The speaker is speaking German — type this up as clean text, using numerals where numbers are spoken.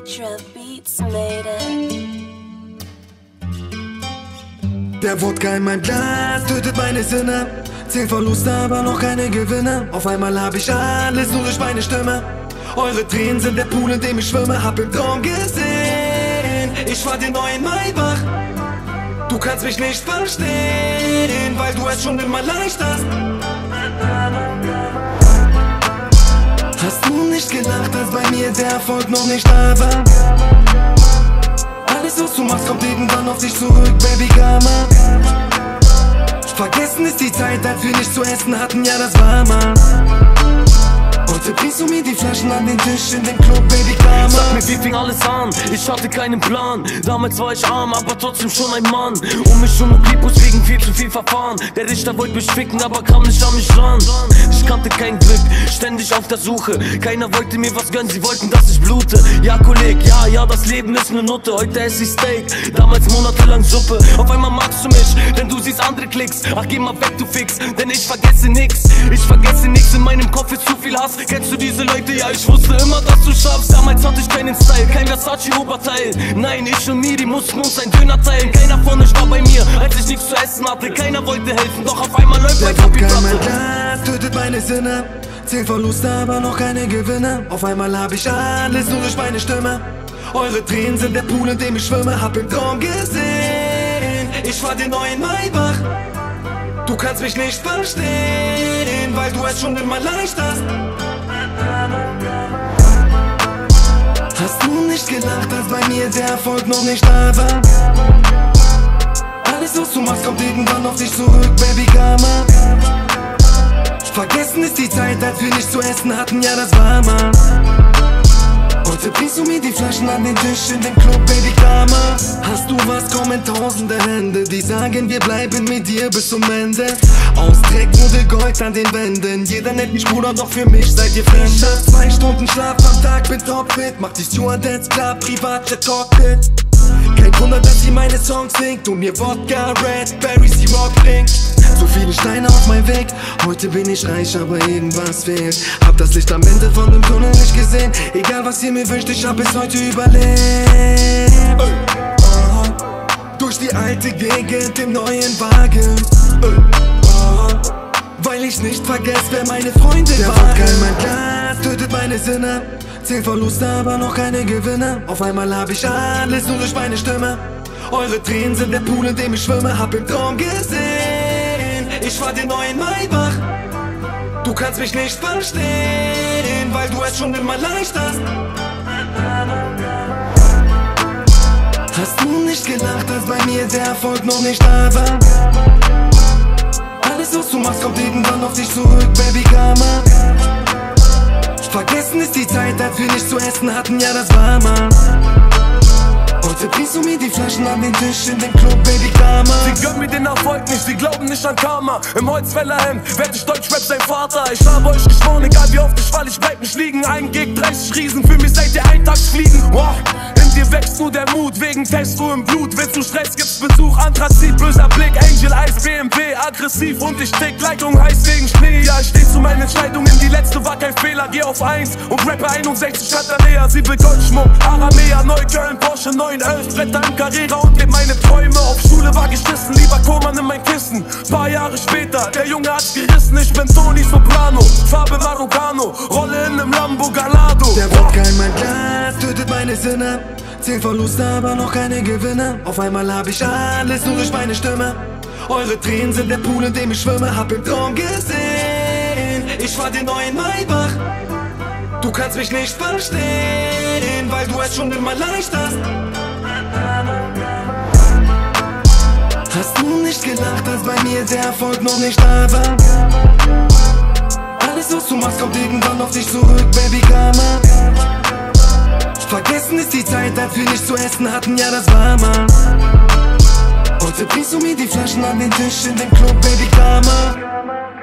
Mitra Beats made it. Der Wodka in meinem Glas tötet meine Sinne. 10 Verluste, aber noch keine Gewinne. Auf einmal hab ich alles nur durch meine Stimme. Eure Tränen sind der Pool, in dem ich schwimme. Hab im Traum gesehen, ich fahr den neuen Maybach. Du kannst mich nicht verstehen, weil du es schon immer leicht hast. Hast du nicht gedacht, dass bei mir der Erfolg noch nicht da war? Alles, was du machst, kommt irgendwann auf dich zurück, Baby Karma. Vergessen ist die Zeit, als wir nichts zu essen hatten, ja das war mal. Heute bringst du mir die Flaschen an den Tisch in dem Club, Baby Karma. Sag mir, wie fing alles an? Ich hatte keinen Plan. Damals war ich arm, aber trotzdem schon ein Mann. Um mich schon Klipus wegen viel zu viel Verfahren. Der Richter wollte mich ficken, aber kam nicht an mich ran. Ich kannte kein Glück, ständig auf der Suche. Keiner wollte mir was gönnen, sie wollten, dass ich blute. Ja, Kolleg, ja, das Leben ist ne Nutte. Heute esse ich Steak, damals monatelang Suppe. Auf einmal magst du mich, denn du siehst andere Klicks. Ach, geh mal weg, du Fix, denn ich vergesse nix. Ich vergesse nix, in meinem Kopf ist zu viel Hass. Kennst du diese Leute? Ja, ich wusste immer, dass du schaffst. Damals hatte ich keinen Style, kein Versace-Oberteil. Nein, ich und Miri mussten uns ein Döner teilen. Keiner von euch war bei mir, als ich nichts zu essen hatte. Keiner wollte helfen, doch auf einmal läuft mein Kapitel. Mein Glas tötet meine Sinne. 10 Verluste, aber noch keine Gewinne. Auf einmal hab ich alles nur durch meine Stimme. Eure Tränen sind der Pool, in dem ich schwimme. Hab im Traum gesehen, ich fahr den neuen Maybach. Du kannst mich nicht verstehen, weil du es schon immer leicht hast. Hast du nicht gedacht, dass bei mir der Erfolg noch nicht da war? Alles, was du machst, kommt irgendwann auf dich zurück, Baby Karma. Vergessen ist die Zeit, als wir nichts zu essen hatten, ja das war mal. Heute bringst du mir die Flaschen an den Tisch in dem Club, Baby Karma. Hast du was, kommen tausende Hände, die sagen, wir bleiben mit dir bis zum Ende. Aus Dreck wurde Gold an den Wänden. Jeder nennt mich Bruder, doch für mich seid ihr Fremde. 2 Stunden Schlaf am Tag, bin topfit. Mach die Stewardess klar, Privatjet Cockpit. Kein Wunder, dass sie meine Songs singt und mir Wodka, Red Berry, sie Rock trinkt. So viele Steine auf meinem Weg, heute bin ich reich, aber irgendwas fehlt. Hab das Licht am Ende von dem Tunnel nicht gesehen. Egal was ihr mir wünscht, ich hab es heute überlebt. Durch die alte Gegend im neuen Wagen. Weil ich nicht vergesse, wer meine Freunde waren. Der Wodka in mein Glas tötet meine Sinne. 10 Verluste, aber noch keine Gewinne. Auf einmal hab ich alles nur durch meine Stimme. Eure Tränen sind der Pool, in dem ich schwimme. Hab im Traum gesehen, ich fahr den neuen Maybach. Du kannst mich nicht verstehen, weil du es schon immer leicht hast. Hast du nicht gedacht, dass bei mir der Erfolg noch nicht da war? Alles, was du machst, kommt irgendwann auf dich zurück, Baby Karma. Vergessen ist die Zeit, als wir nichts zu essen hatten, ja das war mal. Heute bringst du mir die Flaschen an den Tisch in dem Club, Baby Karma. Sie gönnen mir den Erfolg nicht, sie glauben nicht an Karma. Im Holzfällerhemd werd ich Deutschrap sein Vater. Ich habe euch geschworen, egal wie oft ich fall, ich bleib nicht liegen. Ein Gig, 30 Riesen, für mich seid ihr Eintagsfliegen. Wow. In dir wächst nur der Mut, wegen Testo im Blut. Willst du Stress, gibt's Besuch, Anthrazit, böser Blick, Angel Eyes, BMW, aggressiv und ich tick, Leitung heiß wegen Schnee. Ja, ich steh zu meinen Entscheidungen, die letzte war kein Fehler. Geh auf 1 und rappe 61 hat Alea. Sie will Goldschmuck, Aramea, Neukölln, Porsche 911, Bretter im Carrera und leb meine Träume. Auf Schule war geschissen, lieber Koman in mein Kissen. Paar Jahre später, der Junge hat's gerissen. Ich bin Tony Soprano, Farbe Marocano, Rolle in nem Lambo Gallardo. Der Wodka in mein Glas tötet meine Sinne. 10 Verluste, aber noch keine Gewinne. Auf einmal hab ich alles nur durch meine Stimme. Eure Tränen sind der Pool, in dem ich schwimme. Hab im Traum gesehen, ich fahr den neuen Maybach. Du kannst mich nicht verstehen, weil du es schon immer leicht hast. Hast du nicht gedacht, dass bei mir der Erfolg noch nicht da war? Alles, was du machst, kommt irgendwann auf dich zurück, Baby Karma. Vergessen ist die Zeit, als wir nichts zu essen hatten, ja das war mal. Heute bringst du mir die Flaschen an den Tisch in dem Club, Baby Karma.